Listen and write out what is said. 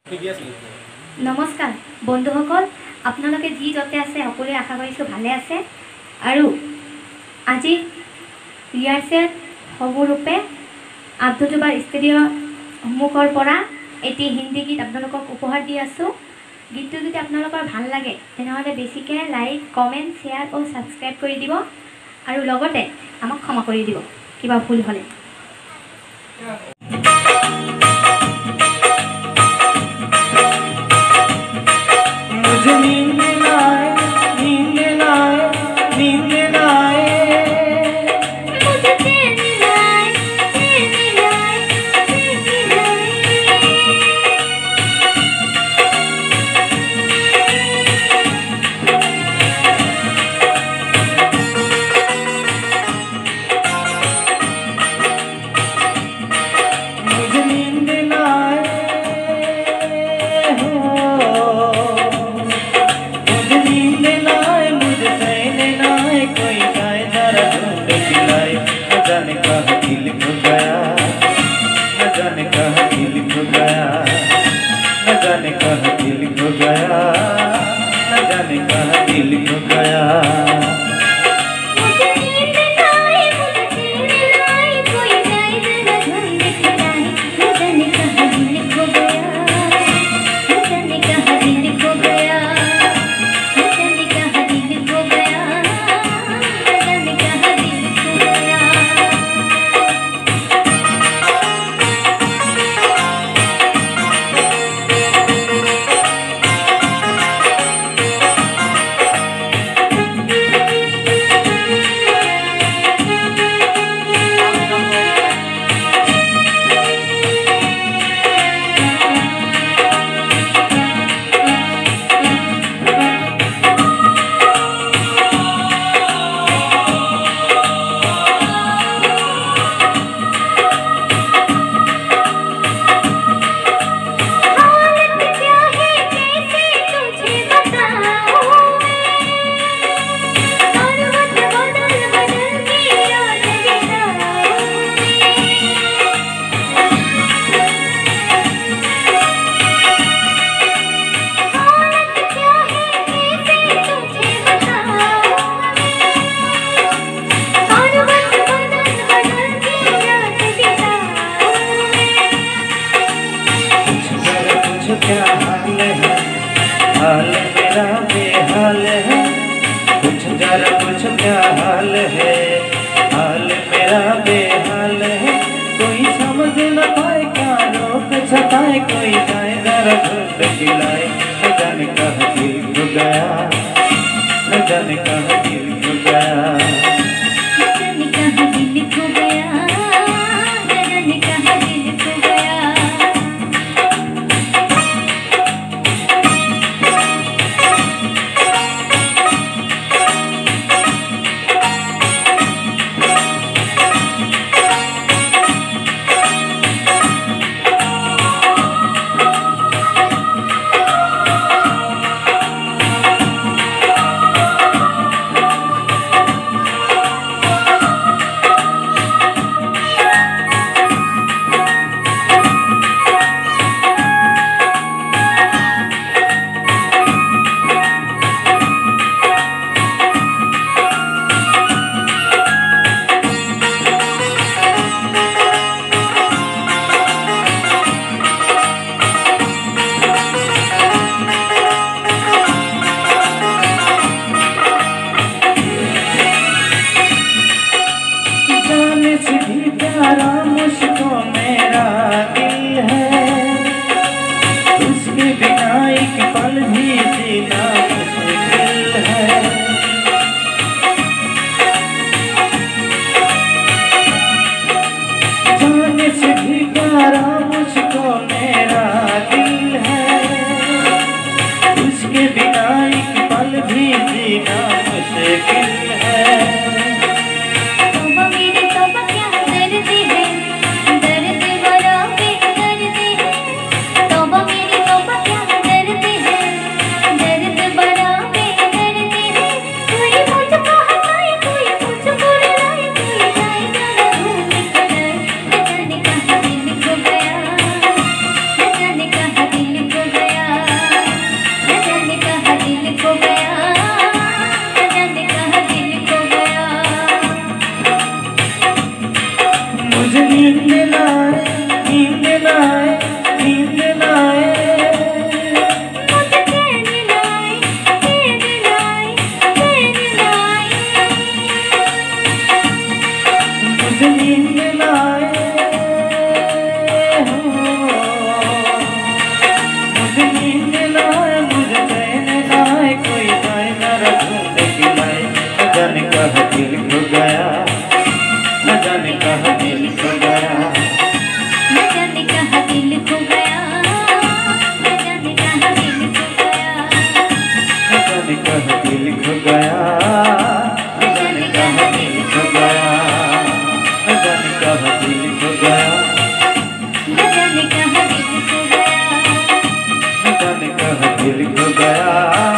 नमस्कार बंधुसकल आपनालोके जी जते आछे सकलोए आशा करिछु भाले आछे आरु আজি रिहार्सेल सबरूपे आब्दुजुबार स्टुडिओ सम्मुखर परा एटी हिंदी गीत आपनालोকক उपहार दि आछो। गीतটো যদি आपनालोকৰ ভাল লাগে তেনেহলে বেছিকে লাইক কমেন্ট শেয়ার और সাবস্ক্রাইব কৰি দিব আৰু লগতে আমাক ক্ষমা কৰি দিব কিবা ভুল হলে। हाल मेरा बेहाल है, कुछ जरा कुछ क्या हाल है। हाल मेरा बेहाल है, कोई समझ न पाए क्या रोक सताए, कोई जाए जरा घूट खिलाए। न जाने कहाँ दिल खो गया, न जाने कहाँ दिल खो गया, न जाने कहाँ दिल खो गया, न जाने कहाँ दिल खो गया। खो गया, न जाने कहाँ दिल खो गया, न जाने कहाँ दिल खो गया, न जाने कहाँ दिल खो गया, न जाने कहाँ दिल खो गया।